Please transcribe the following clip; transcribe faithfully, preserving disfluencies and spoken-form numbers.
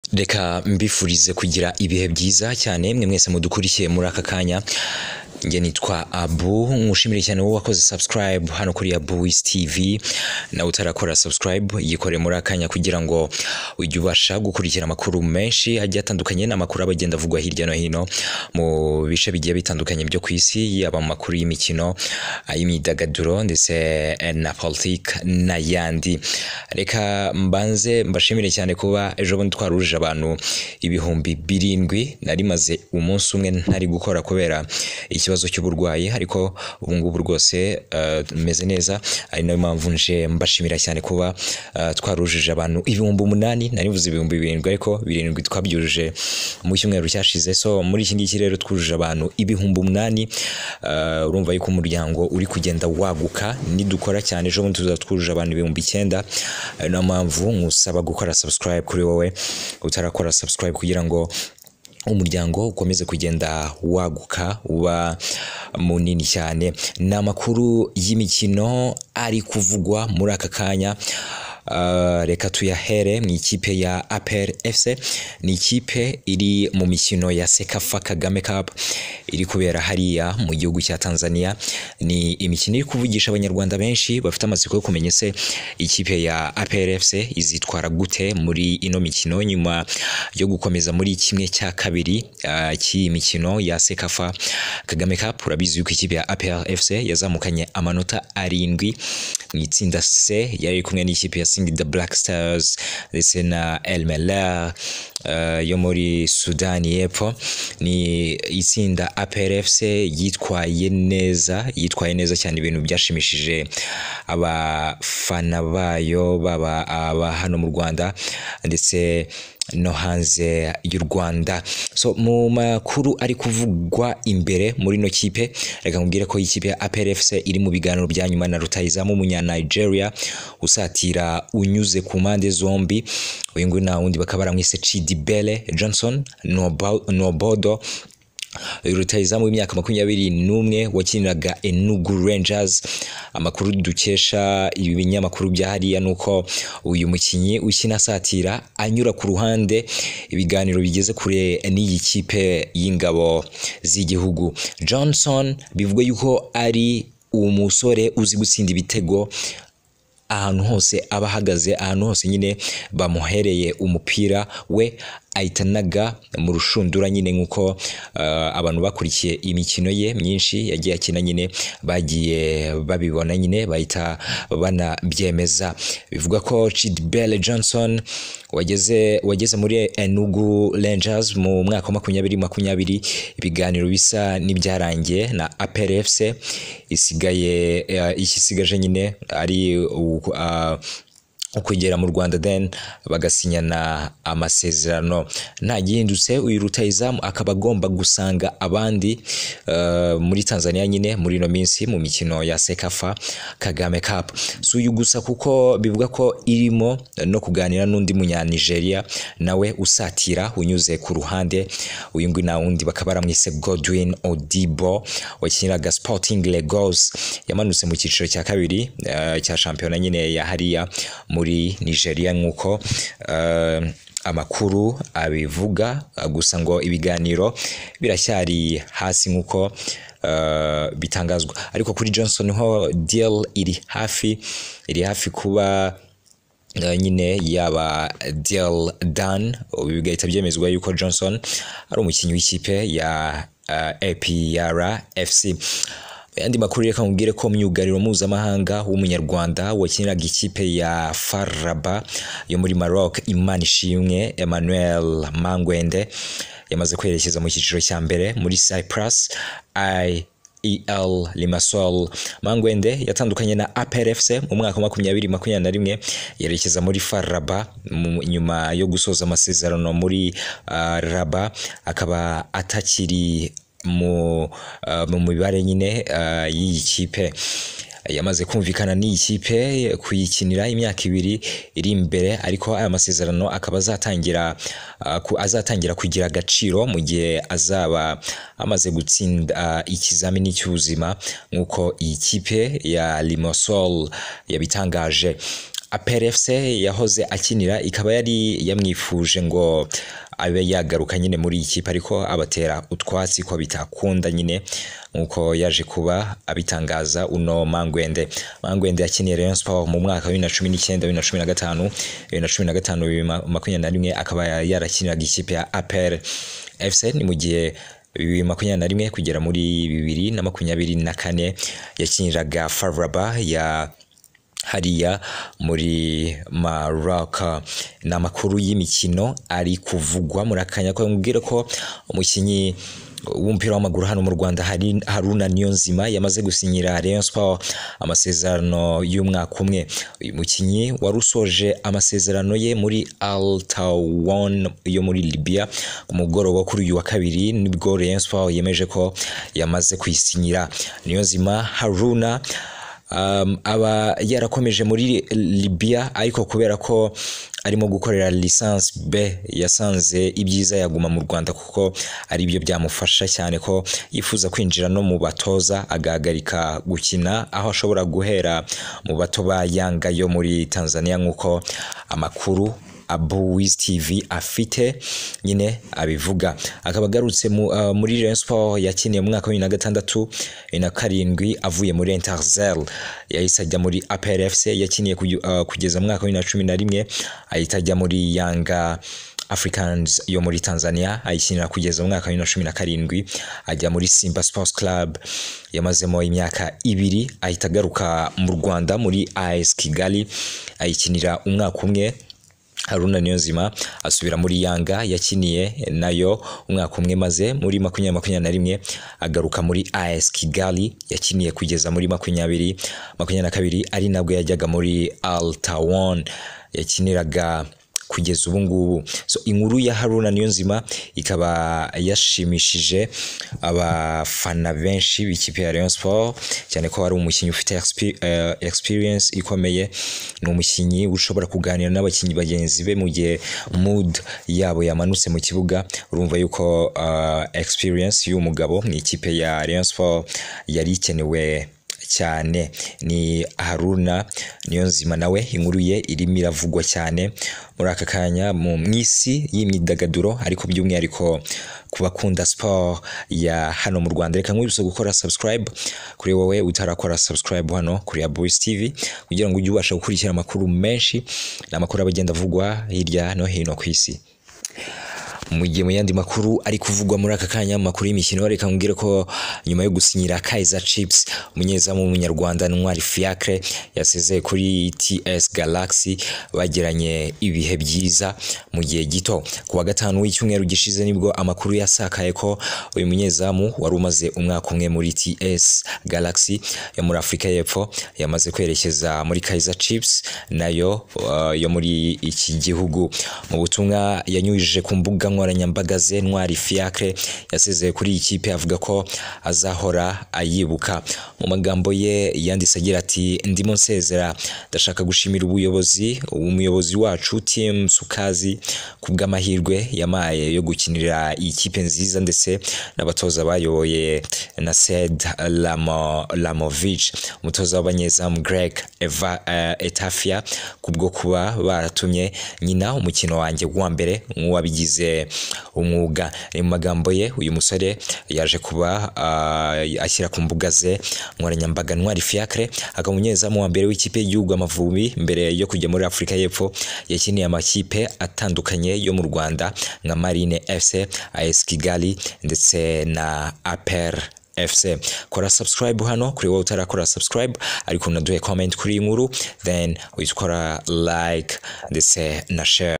Reka mbifurize kugira ibihe byiza cyane mwe mwese mudukurikiye muri aka kanya. Nge nitwa Abu, ngushimire cyane wowe wakoze subscribe hano kuri Abu's T V, na utarakora subscribe yikore muri akanya kugira ngo ujye ubasha gukurikira amakuru menshi agiye atandukanye, n'amakuru abagenda avugwa hirya no hino mu bice bigiye bitandukanye byo kwisi, yaba amakuru y'imikino, ay'imyidagaduro ndetse na politique n'ayandi. Reka mbanze mbashimire cyane kuba ejo bundi twaruje abantu ibihumbi birindwi, nari maze umunsi umwe ntari gukora kubera ikibazo cy'uburwayi, ariko ubu ngubu rwose uh, meze neza. Ari nayo mpamvu nje mbashimira cyane kuba uh, twarujije abantu ibihumbi umunani, narivuze ibihumbi birindwi ariko birindwi twabyujuje mu cyumweru cyashize. So muri iki ngiki rero twujuje abantu ibihumbi umunani. Uh, urumva yuko umuryango uri kugenda waguka, nidukora cyane ejo bundi tuzatwujuje abantu ibihumbi icyenda. Ari nayo mpamvu nkusaba gukora subscribe kuri wowe utarakora subscribe kugira ngo umuryango ukomeze kugenda waguka uba munini cyane. N'amakuru y'imikino ari kuvugwa muri aka kanya. Uh, reka tuyahere mu ikipe ya A P R F C. Ni ikipe iri mu mikino ya Cecafa Kagame Cup iri kubera hariya mu gihugu cya Tanzania. Ni imikino iri kuvugisha abanyarwanda benshi bafite amatsiko yo kumenya se ikipe ya A P R F C izitwara gute muri ino mikino nyuma yo gukomeza muri kimwe cya kabiri uh, cy'iyi mikino ya Cecafa Kagame Cup. Urabizi yuko ikipe ya A P R F C yazamukanye amanota arindwi mu itsinda C, yari kumwe n'ikipe ya the Black Stars ndetse na El Merreikh uh, yo muri Sudani y'Epfo. Ni itsinda A P R F C yitwaye neza, yitwaye neza cyane, ibintu byashimishije abafana bayo baba aba hano mu Rwanda ndetse no hanze y'u Rwanda. So mu makuru ari kuvugwa imbere muri no kipe, reka nkubwire ko ikipe ya A P R F C iri mu biganiro bya nyuma na rutahizamu Umunya-Nigeria usatira unyuze ku mpande zombi. Uyu nguyu na wundi bakaba baramwise Chidibele Johnson Nobodo, rutahizamu w'imyaka makumyabiri n'umwe wakiniraga Enugu Rangers. Amakuru dukesha ibi binyamakuru bya hariya nuko uyu mukinyi ukina satira anyura ku ruhande ibiganiro bigeze kure n'iyi kipe y'ingabo z'igihugu. Johnson bivugwa yuko ari umusore uzi gutsinda ibitego ahantu hose abahagaze, ahantu hose nyine bamuhereye umupira we ahitanaga mu rushundura nyine, nkuko uh, abantu bakurikiye imikino ye myinshi yagiye akina nyine bagiye babibona nyine bahita banabyemeza. Bivuga ko Chidibele Johnson wageze wageze muri Enugu Rangers mu mwaka wa makumyabiri makumyabiri. Ibiganiro bisa n'ibyarangiye na A P R F C, isigaye uh, ikisigaje nyine ari uh, ukugera mu Rwanda then bagasinyana amasezerano. Nta gihindutse uyu rutahizamu akaba agomba gusanga abandi uh, muri Tanzania nyine muri no minsi mu mikino ya Cecafa Kagame Cup. So uyu gusa kuko bivuga ko irimo no kuganira n'undi Umunya-Nigeria nawe usatira unyuze ku ruhande. Uyu nguyu na wundi bakaba baramwise Godwin Odibo wakiniraga Sporting Lagos, yamanutse mu cyiciro cya kabiri uh, cya shampiyona nyine ya hariya muri Nigeria nkuko uh, amakuru abivuga. Gusa ngo ibiganiro biracyari hasi nkuko uh, bitangazwa, ariko kuri Johnson ho deal iri hafi iri hafi kuba Uh, nyine yaba deal done. Bigahita byemezwa yuko Johnson ari umukinnyi w'ikipe ya uh, A P R F C. Andi makuru reka nkubwire ko myugariro mpuzamahanga w'umunyarwanda wakiniraga ikipe ya Faraba yo muri Maroc Imanishimwe Emmanuel Mangwende yamaze kwerekeza mu cyiciro cya mbere muri Cyprus I E L Limassol. Mangwende yatandukanye na A P R F C mu mwaka wa makumyabiri makumyabiri na rimwe, yerekeza muri Faraba nyuma yo gusoza amasezerano muri uh, Raba, akaba atakiri mu uh, mu mibare nyine uh, y'iyi kipe. Yamaze kumvikana n'iyi kipe kuyikinira imyaka ibiri iri imbere, ariko aya masezerano akaba azatangira uh, azatangira kugira agaciro mu gihe azaba amaze gutsinda uh, ikizamini cy'ubuzima nkuko iyi kipe ya Limassol yabitangaje. A P R F C yahoze akinira ikaba yari yamwifuje ngo abe yagaruka nyine muri ikipe ariko abatera utwatsi ko bitakunda nyine nkuko yaje kuba abitangaza uno Mangwende. Mangwende yakiniye Rayon Sport mu mwaka wa bibiri na cumi n'icyenda bibiri na cumi na gatanu bibiri na cumi na gatanu bibiri na makumyabiri na rimwe akaba yarakiniraga ikipe ya A P R F C. Ni mu gihe bibiri na makumyabiri na rimwe kugera muri bibiri na makumyabiri na kane yakiniraga Faraba ya hariya muri Maroc. Ni amakuru y'imikino ari kuvugwa muri akanya ko mubwire ko umukinyi w'umupira w'amaguru hano mu Rwanda hari Haruna Niyonzima yamaze gusinyira Rayon Sport amasezerano y'umwaka umwe. Uyu mukinyi warusoje amasezerano ye muri Al Tawan yo muri Libya ku mugoroba kuri uyu wa kabiri nibwo Rayon Sport yemeje ko yamaze kwisinyira. Niyonzima Haruna Um, aba yarakomeje muri Libya ariko kubera ko arimo gukorera license B yasanze ibyiza yaguma mu Rwanda kuko ari byo byamufasha cyane ko yifuza kwinjira no mu batoza agahagarika gukina aho ashobora guhera mu bato ba Yanga yo muri Tanzania nkuko amakuru Abu Wiz T V afite nyine abivuga. Akaba agarutse mu, uh, muri Rayon Sport yakiniye mu mwaka wa bibiri na gatandatu na karindwi avuye muri Interzel yahise ajya muri A P R F C yakiniye uh, kugeza mu mwaka wa bibiri na cumi na rimwe ahita ajya muri Yanga Africans yo muri Tanzania ayikinira kugeza mu mwaka wa bibiri na cumi na karindwi ajya muri Simba Sports Club yamazemo imyaka ibiri ahita agaruka mu Rwanda muri A S Kigali ayikinira umwaka umwe. Haruna Niyonzima asubira muri Yanga yakiniye nayo umwaka umwe maze muri makumyabiri makumyabiri na rimwe agaruka muri A S Kigali yakiniye kugeza muri makumyabiri makumyabiri na kabiri ari nabwo yajyaga muri Al Tawan yakiniraga kugeza ubu ngubu. So inkuru ya Haruna Niyonzima ikaba yashimishije abafana benshi b'ikipe ya Rayon Sport cyane ko ari umukinnyi ufite experience ikomeye. Ni umukinnyi ushobora kuganira n'abakinnyi bagenzi be mu gihe mood yabo yamanutse mu kibuga. Urumva yuko uh, experience y'umugabo mu ikipe ya Rayon Sport yari ikenewe cyane. Ni Haruna Niyonzima nawe inkuru ye irimo iravugwa cyane muri aka kanya mu mwisi y'imyidagaduro ariko by'umwihariko kubakunda sport ya hano mu Rwanda. Reka nkwibutse gukora subscribe kuri wowe utarakora subscribe hano kuri Abu Wiz T V kugira ngo ujye ubasha gukurikira amakuru menshi n'amakuru abagenda avugwa hirya no hino ku isi. Mu gihe mu yandi makuru ari kuvugwa muri aka kanya makuru y'imikino reka ngire ko nyuma yo gusinyira Kaizer Chiefs umunyezamu w'umunyarwanda Ntwari Fiacre yasezeye kuri T S Galaxy bagiranye ibihe byiza mu gihe gito. Ku wa gatanu w'icyumweru gishize nibwo amakuru yasakaye ko uyu munyezamu wari umaze umwaka umwe muri T S Galaxy yo muri Afrika y'Epfo yamaze kwerekeza muri Kaizer Chiefs nayo uh, yo muri iki gihugu. Mu butumwa yanyujije ku mbuga nkoranyambaga ze Ntwari Fiacre yasezeye kuri iyi kipe avuga ko azahora ayibuka. Mu magambo ye yanditse agira ati ndimo nsezera ndashaka gushimira ubuyobozi umuyobozi wacu Team Sukazi kubw'amahirwe yamaye yo gukinira iyi kipe nziza ndetse n'abatoza bayoboye na Said Lamo Lamovic umutoza w'abanyezamu Greg Eva uh, Etafia kubwo kuba baratumye nyina umukino wanjye wa mbere nk'uwabigize umwuga. Mu magambo ye uyu musore yaje kuba uh, ashyira ku mbuga ze nkoranyambaga Ntwari Fiacre akaba umunyezamu wa mbere w'ikipe y'igihugu Amavubi mbere yo kujya muri Afrika y'Epfo yakiniye amakipe atandukanye yo mu Rwanda nka Marine F C, A S Kigali ndetse na A P R F C. Kora subscribe hano kuri wowe utarakora subscribe ariko unaduhe comment kuri inkuru then witwa like ndetse na share.